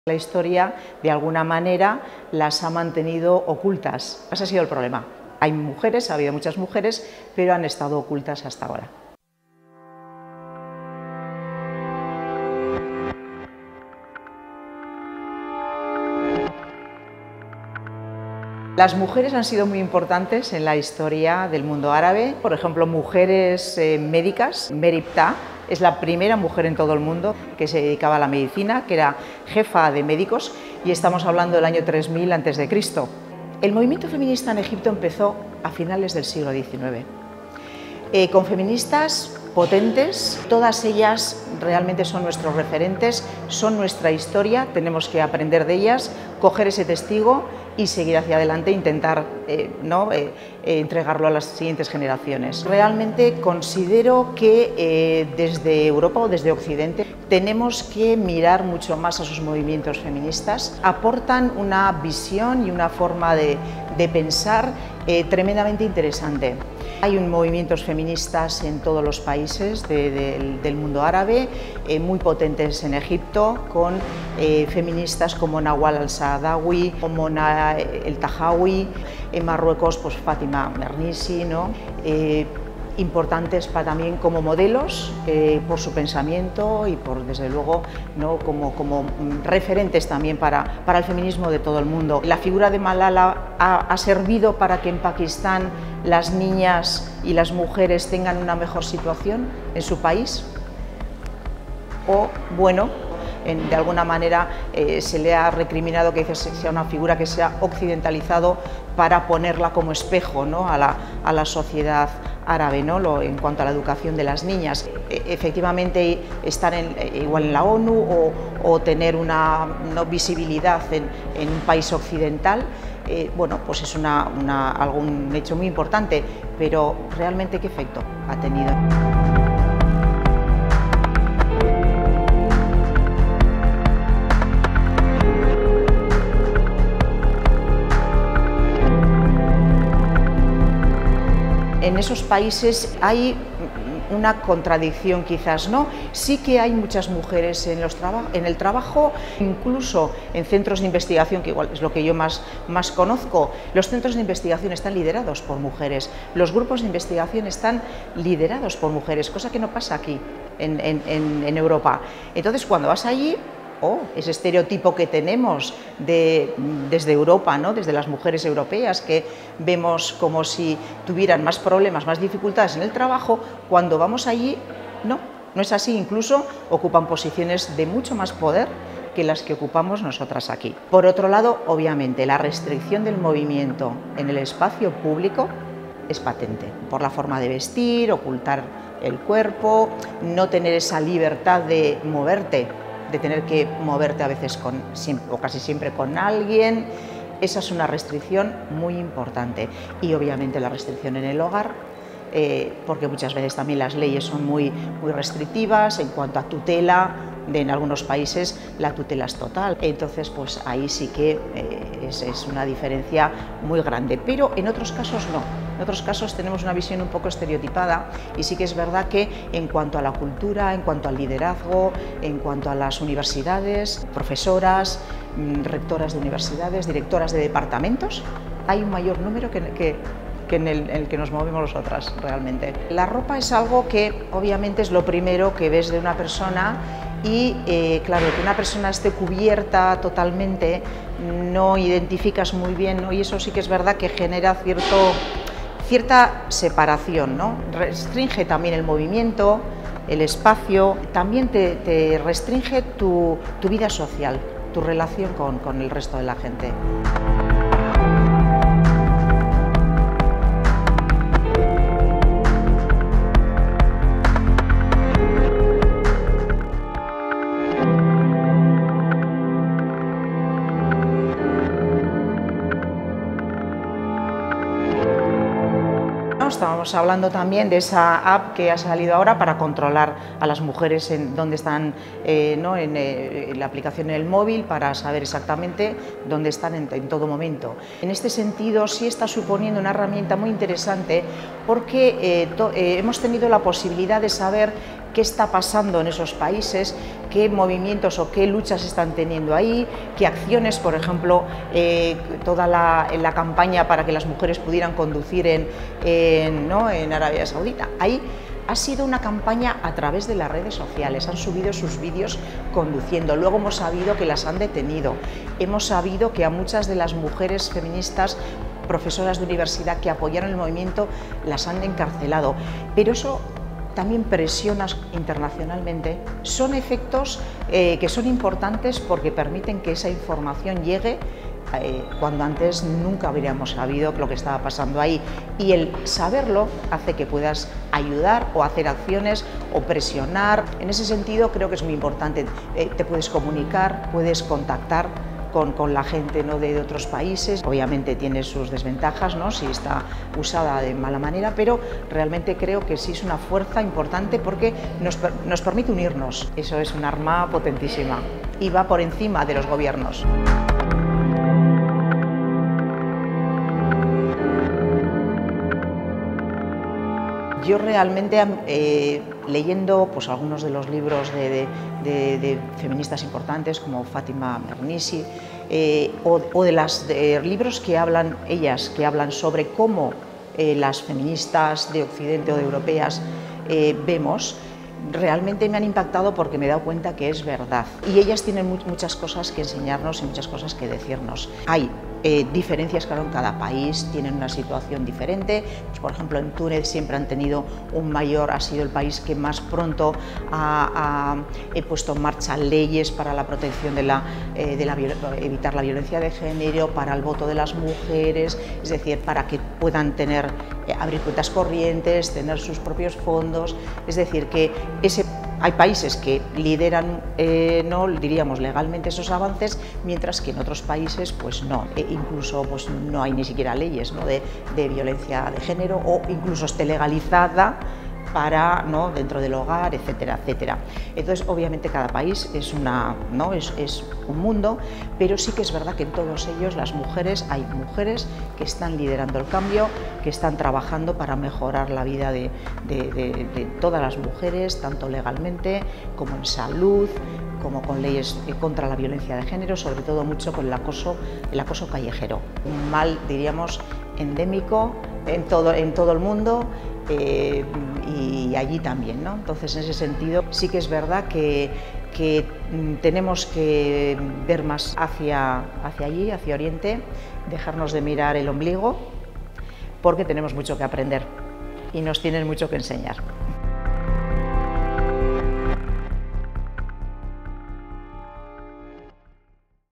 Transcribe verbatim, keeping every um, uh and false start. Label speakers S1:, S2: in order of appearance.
S1: La historia, de alguna manera, las ha mantenido ocultas. Ese ha sido el problema. Hay mujeres, ha habido muchas mujeres, pero han estado ocultas hasta ahora. Las mujeres han sido muy importantes en la historia del mundo árabe. Por ejemplo, mujeres eh, médicas. Meripta es la primera mujer en todo el mundo que se dedicaba a la medicina, que era jefa de médicos, y estamos hablando del año tres mil antes de Cristo. El movimiento feminista en Egipto empezó a finales del siglo diecinueve, eh, con feministas potentes. Todas ellas realmente son nuestros referentes, son nuestra historia, tenemos que aprender de ellas, coger ese testigo y seguir hacia adelante e intentar eh, ¿no? eh, eh, entregarlo a las siguientes generaciones. Realmente considero que eh, desde Europa o desde Occidente tenemos que mirar mucho más a sus movimientos feministas. Aportan una visión y una forma de, de pensar eh, tremendamente interesante. Hay un movimientos feministas en todos los países de, de, del mundo árabe, eh, muy potentes en Egipto, con eh, feministas como Nawal al-Saadawi, como Na el Tahawi, en Marruecos pues Fátima Mernissi, ¿no? Eh, importantes para, también como modelos eh, por su pensamiento y por, desde luego, ¿no? como, como referentes también para, para el feminismo de todo el mundo. La figura de Malala ha, ha servido para que en Pakistán las niñas y las mujeres tengan una mejor situación en su país, o bueno, en, de alguna manera eh, se le ha recriminado que sea una figura que se ha occidentalizado para ponerla como espejo, ¿no? a, la, a la sociedad árabe, ¿no? Lo, en cuanto a la educación de las niñas. E, efectivamente, estar en, igual en la ONU o, o tener una no, visibilidad en, en un país occidental, eh, bueno, pues es una, una, algún hecho muy importante, pero realmente ¿qué efecto ha tenido? En esos países hay una contradicción, quizás, ¿no? Sí que hay muchas mujeres en, los traba en el trabajo, incluso en centros de investigación, que igual es lo que yo más, más conozco. Los centros de investigación están liderados por mujeres, los grupos de investigación están liderados por mujeres, cosa que no pasa aquí en, en, en, en Europa. Entonces, cuando vas allí, oh, ese estereotipo que tenemos de, desde Europa, ¿no? Desde las mujeres europeas, que vemos como si tuvieran más problemas, más dificultades en el trabajo, cuando vamos allí, no, no es así, incluso ocupan posiciones de mucho más poder que las que ocupamos nosotras aquí. Por otro lado, obviamente, la restricción del movimiento en el espacio público es patente, por la forma de vestir, ocultar el cuerpo, no tener esa libertad de moverte, de tener que moverte a veces con, o casi siempre con alguien. Esa es una restricción muy importante. Y obviamente la restricción en el hogar, eh, porque muchas veces también las leyes son muy, muy restrictivas en cuanto a tutela. De, en algunos países la tutela es total, entonces pues ahí sí que eh, es, es una diferencia muy grande, pero en otros casos no. En otros casos tenemos una visión un poco estereotipada y sí que es verdad que en cuanto a la cultura, en cuanto al liderazgo, en cuanto a las universidades, profesoras, rectoras de universidades, directoras de departamentos, hay un mayor número que, que, que en, el, en el que nos movemos nosotras realmente. La ropa es algo que obviamente es lo primero que ves de una persona y eh, claro, que una persona esté cubierta totalmente no identificas muy bien, ¿no? Y eso sí que es verdad que genera cierto, cierta separación, ¿no? Restringe también el movimiento, el espacio, también te, te restringe tu, tu vida social, tu relación con, con el resto de la gente. Estábamos hablando también de esa app que ha salido ahora para controlar a las mujeres en dónde están, eh, ¿no? en, eh, en la aplicación en el móvil, para saber exactamente dónde están en, en todo momento. En este sentido sí está suponiendo una herramienta muy interesante porque eh, to, eh, hemos tenido la posibilidad de saber qué está pasando en esos países, qué movimientos o qué luchas están teniendo ahí, qué acciones, por ejemplo, eh, toda la, la campaña para que las mujeres pudieran conducir en, en, ¿no? en Arabia Saudita. Ahí ha sido una campaña a través de las redes sociales, han subido sus vídeos conduciendo, luego hemos sabido que las han detenido, hemos sabido que a muchas de las mujeres feministas, profesoras de universidad que apoyaron el movimiento, las han encarcelado, pero eso también presiona internacionalmente. Son efectos eh, que son importantes porque permiten que esa información llegue eh, cuando antes nunca habríamos sabido lo que estaba pasando ahí, y el saberlo hace que puedas ayudar o hacer acciones o presionar. En ese sentido creo que es muy importante, eh, te puedes comunicar, puedes contactar Con, con la gente, ¿no? de, de otros países. Obviamente tiene sus desventajas, ¿no? si está usada de mala manera, pero realmente creo que sí es una fuerza importante porque nos, nos permite unirnos. Eso es un arma potentísima y va por encima de los gobiernos. Yo realmente, eh, leyendo pues, algunos de los libros de, de, de, de feministas importantes como Fátima Mernissi, eh, o, o de los libros que hablan ellas, que hablan sobre cómo eh, las feministas de Occidente o de europeas eh, vemos, realmente me han impactado porque me he dado cuenta que es verdad. Y ellas tienen mu muchas cosas que enseñarnos y muchas cosas que decirnos. Hay eh, diferencias, claro, en cada país, tienen una situación diferente. Pues, por ejemplo, en Túnez siempre han tenido un mayor, ha sido el país que más pronto ha, ha puesto en marcha leyes para la protección de la, eh, de la evitar la violencia de género, para el voto de las mujeres, es decir, para que puedan tener, eh, abrir cuentas corrientes, tener sus propios fondos, es decir, que ese Hay países que lideran, eh, no diríamos legalmente, esos avances, mientras que en otros países pues no, e incluso pues no hay ni siquiera leyes, ¿no? de, de violencia de género, o incluso esté legalizada para, ¿no? dentro del hogar, etcétera, etcétera. Entonces, obviamente, cada país es, una, ¿no? es, es un mundo, pero sí que es verdad que en todos ellos las mujeres, hay mujeres que están liderando el cambio, que están trabajando para mejorar la vida de, de, de, de todas las mujeres, tanto legalmente como en salud, como con leyes contra la violencia de género, sobre todo mucho con el acoso, el acoso callejero. Un mal, diríamos, endémico en todo, en todo el mundo, eh, y allí también, ¿no? Entonces, en ese sentido, sí que es verdad que, que tenemos que ver más hacia, hacia allí, hacia Oriente, dejarnos de mirar el ombligo, porque tenemos mucho que aprender y nos tienen mucho que enseñar.